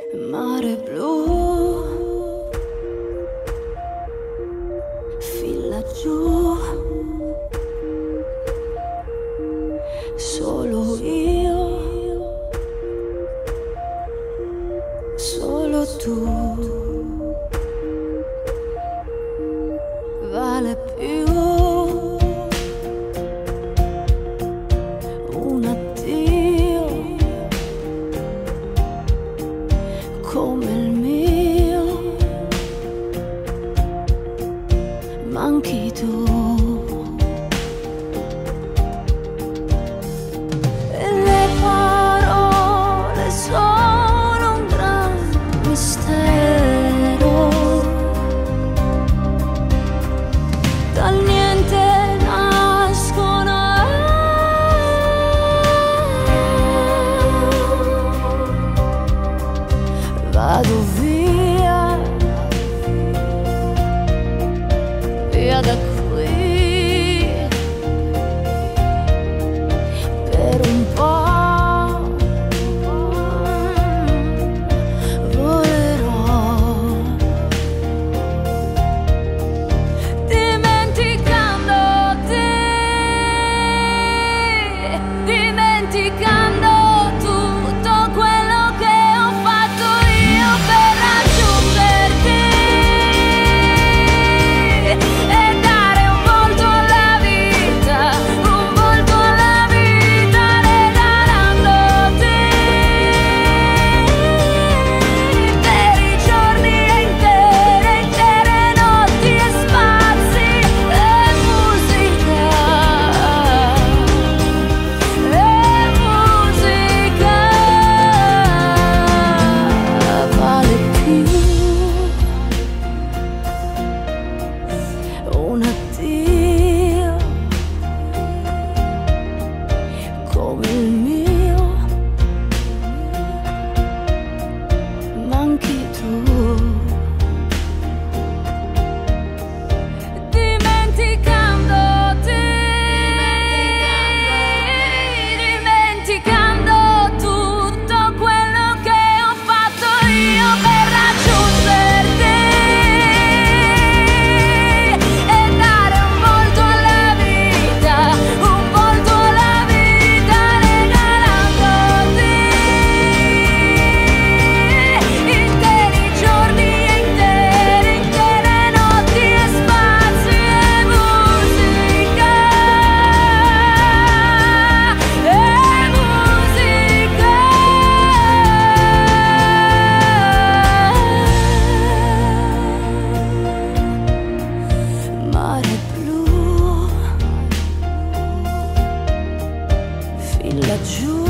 Mare blu, fila giù, solo io, solo tu, vale più un addio come il mio, manchi tu. E le parole sono un gran mistero, dal niente nascono. Vado via, via da qui, per un po' volerò, dimenticando te, dimenticando tutto quello che ho fatto io per raggiungerti e dare un volto alla vita, un volto alla vita, regalandoti interi giorni e intere notti e spazi e musica vale più un addio come il mio, manchi tu. Dimenticando te, dimenticando tutto quello che ho fatto io per raggiungerti e dare un volto alla vita, un volto alla vita, regalandoti interi giorni e intere notti e spazi e musica, mare blu, fila giù.